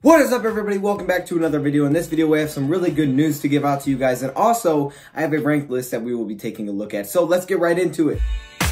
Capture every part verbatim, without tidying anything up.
What is up, everybody? Welcome back to another video. In this video, we have some really good news to give out to you guys, and also I have a ranked list that we will be taking a look at. So let's get right into it.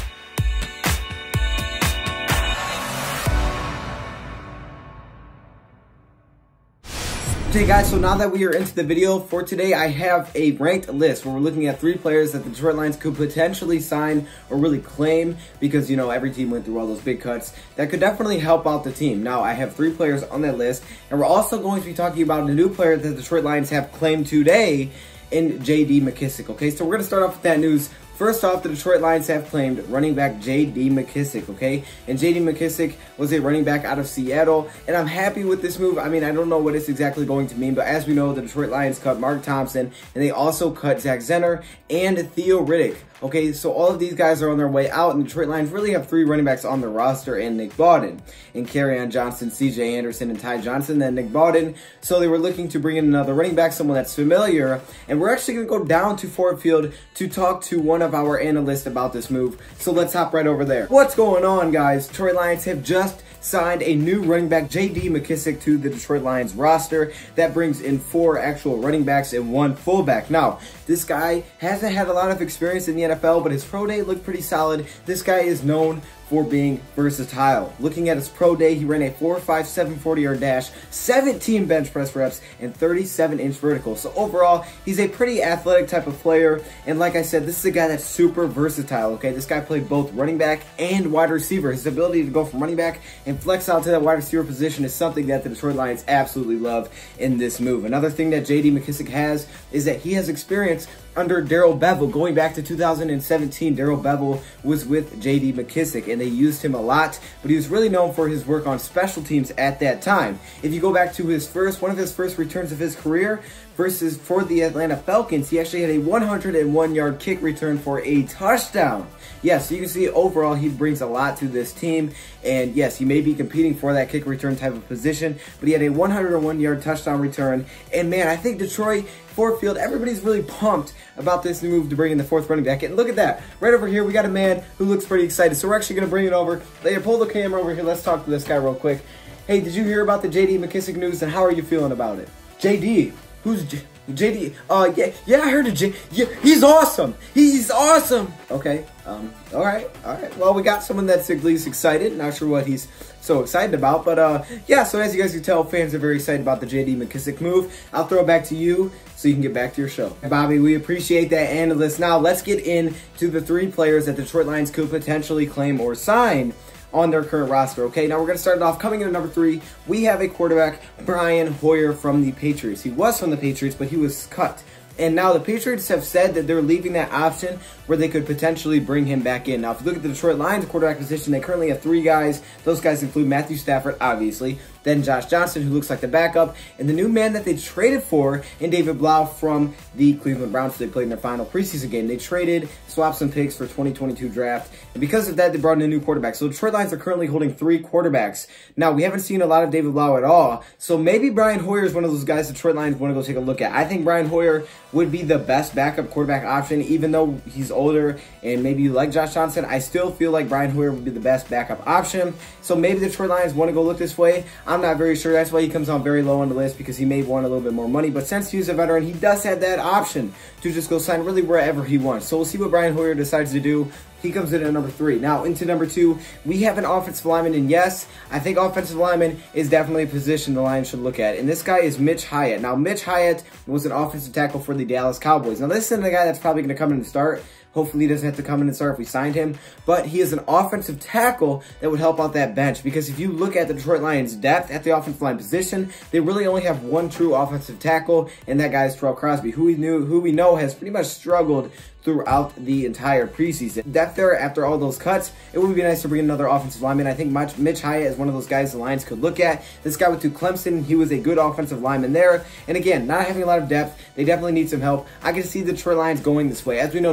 Okay guys, so now that we are into the video for today, I have a ranked list where we're looking at three players that the Detroit Lions could potentially sign or really claim because, you know, every team went through all those big cuts that could definitely help out the team. Now, I have three players on that list, and we're also going to be talking about a new player that the Detroit Lions have claimed today in J D McKissic, okay? So we're going to start off with that news. First off, the Detroit Lions have claimed running back J D McKissic, okay? And J D McKissic was a running back out of Seattle, and I'm happy with this move. I mean, I don't know what it's exactly going to mean, but as we know, the Detroit Lions cut Mark Thompson, and they also cut Zach Zenner and Theo Riddick. Okay, so all of these guys are on their way out, and the Detroit Lions really have three running backs on their roster, and Nick Bawden, and Kerryon Johnson, C J Anderson, and Ty Johnson, then Nick Bawden. So they were looking to bring in another running back, someone that's familiar, and we're actually going to go down to Ford Field to talk to one of our analysts about this move. So let's hop right over there. What's going on, guys? Detroit Lions have just signed a new running back, J D McKissic, to the Detroit Lions roster. That brings in four actual running backs and one fullback. Now, this guy hasn't had a lot of experience in the N F L, but his pro day looked pretty solid. This guy is known for being versatile. Looking at his pro day, he ran a four five seven forty yard dash, seventeen bench press reps, and thirty-seven inch vertical. So overall, he's a pretty athletic type of player. And like I said, this is a guy that's super versatile, okay? This guy played both running back and wide receiver. His ability to go from running back and flex out to that wide receiver position is something that the Detroit Lions absolutely love in this move. Another thing that J D McKissic has is that he has experience under Darrell Bevell. Going back to two thousand seventeen, Darrell Bevell was with J D McKissic, and they used him a lot, but he was really known for his work on special teams at that time. If you go back to his first, one of his first returns of his career versus for the Atlanta Falcons, he actually had a one hundred one yard kick return for a touchdown. Yes, so you can see overall he brings a lot to this team, and yes, he may be competing for that kick return type of position, but he had a one hundred one yard touchdown return, and man, I think Detroit, Ford Field, everybody's really pumped about this new move to bring in the fourth running back. And look at that. Right over here, we got a man who looks pretty excited. So we're actually going to bring it over. They pull the camera over here. Let's talk to this guy real quick. Hey, did you hear about the J D McKissic news, and how are you feeling about it? J D, who's J J D? Uh, yeah, yeah, I heard of J. Yeah, he's awesome. He's awesome. Okay. Um. All right. All right. Well, we got someone that's at least excited. Not sure what he's so excited about, but uh, yeah. So as you guys can tell, fans are very excited about the J D McKissic move. I'll throw it back to you so you can get back to your show. Bobby, we appreciate that analyst. Now let's get into the three players that the Detroit Lions could potentially claim or sign on their current roster. Okay, now we're going to start it off. Coming in at number three, we have a quarterback, Brian Hoyer from the Patriots. He was from the Patriots, but he was cut. And now the Patriots have said that they're leaving that option where they could potentially bring him back in. Now, if you look at the Detroit Lions quarterback position, they currently have three guys. Those guys include Matthew Stafford, obviously, then Josh Johnson, who looks like the backup, and the new man that they traded for in David Blau from the Cleveland Browns. They played in their final preseason game. They traded, swapped some picks for twenty twenty-two draft, and because of that, they brought in a new quarterback. So the Detroit Lions are currently holding three quarterbacks. Now, we haven't seen a lot of David Blau at all, so maybe Brian Hoyer is one of those guys the Detroit Lions want to go take a look at. I think Brian Hoyer would be the best backup quarterback option, even though he's older and maybe you like Josh Johnson. I still feel like Brian Hoyer would be the best backup option. So maybe the Detroit Lions want to go look this way. I'm not very sure. That's why he comes on very low on the list, because he may want a little bit more money. But since he's a veteran, he does have that option to just go sign really wherever he wants. So we'll see what Brian Hoyer decides to do. He comes in at number three. Now, into number two, we have an offensive lineman, and yes, I think offensive lineman is definitely a position the Lions should look at, and this guy is Mitch Hyatt. Now, Mitch Hyatt was an offensive tackle for the Dallas Cowboys. Now, this isn't a guy that's probably going to come in and start. Hopefully he doesn't have to come in and start if we signed him. But he is an offensive tackle that would help out that bench. Because if you look at the Detroit Lions' depth at the offensive line position, they really only have one true offensive tackle, and that guy is Terrell Crosby, who we knew, who we know has pretty much struggled throughout the entire preseason. Depth there, after all those cuts, it would be nice to bring another offensive lineman. I think Mitch Hyatt is one of those guys the Lions could look at. This guy went to Clemson. He was a good offensive lineman there. And again, not having a lot of depth, they definitely need some help. I can see the Detroit Lions going this way. As we know, Dallas has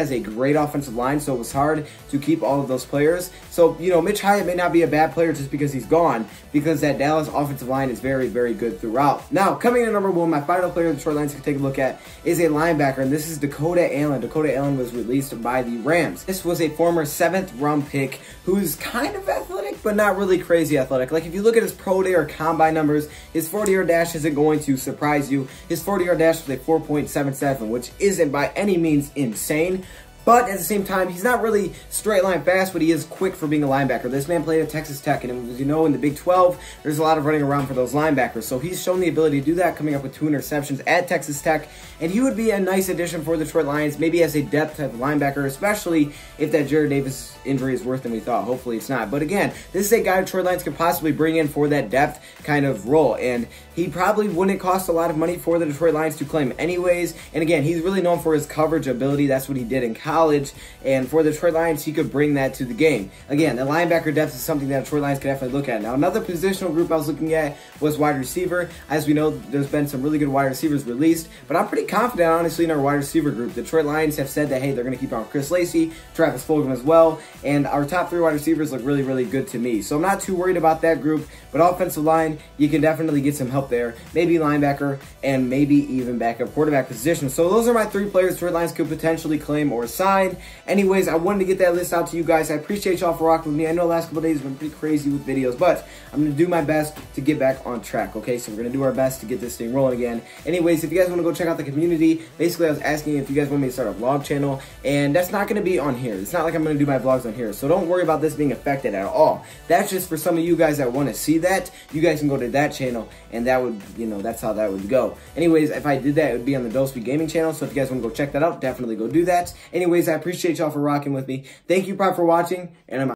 has a great offensive line, so it was hard to keep all of those players. So, you know, Mitch Hyatt may not be a bad player just because he's gone, because that Dallas offensive line is very, very good throughout. Now, coming in at number one, my final player the Detroit Lions can take a look at is a linebacker, and this is Dakota Allen. Dakota Allen was released by the Rams. This was a former seventh round pick who's kind of athletic, but not really crazy athletic. Like, if you look at his pro day or combine numbers, his forty yard dash isn't going to surprise you. His forty yard dash was a four point seven seven, which isn't by any means insane. But at the same time, he's not really straight line fast, but he is quick for being a linebacker. This man played at Texas Tech, and as you know, in the Big twelve, there's a lot of running around for those linebackers. So he's shown the ability to do that, coming up with two interceptions at Texas Tech. And he would be a nice addition for the Detroit Lions, maybe as a depth type of linebacker, especially if that Jared Davis injury is worse than we thought. Hopefully it's not. But again, this is a guy Detroit Lions could possibly bring in for that depth kind of role. And he probably wouldn't cost a lot of money for the Detroit Lions to claim anyways. And again, he's really known for his coverage ability. That's what he did in college. And for the Detroit Lions, he could bring that to the game. Again, the linebacker depth is something that Detroit Lions could definitely look at. Now, another positional group I was looking at was wide receiver. As we know, there's been some really good wide receivers released, but I'm pretty confident, honestly, in our wide receiver group. The Detroit Lions have said that, hey, they're going to keep on Chris Lacey, Travis Fulgham as well, and our top three wide receivers look really, really good to me. So I'm not too worried about that group, but offensive line, you can definitely get some help there. Maybe linebacker, and maybe even backup quarterback position. So those are my three players Detroit Lions could potentially claim or sign. Anyways, I wanted to get that list out to you guys. I appreciate y'all for rocking with me. I know the last couple days have been pretty crazy with videos, but I'm going to do my best to get back on track, okay? So we're going to do our best to get this thing rolling again. Anyways, if you guys want to go check out the community, basically I was asking if you guys want me to start a vlog channel, and that's not going to be on here. It's not like I'm going to do my vlogs on here, so don't worry about this being affected at all. That's just for some of you guys that want to see that. You guys can go to that channel, and that would, you know, that's how that would go. Anyways, if I did that, it would be on the Doseby Gaming channel, so if you guys want to go check that out, definitely go do that. Anyways, I appreciate y'all for rocking with me. Thank you, Pride, for watching, and I'm out.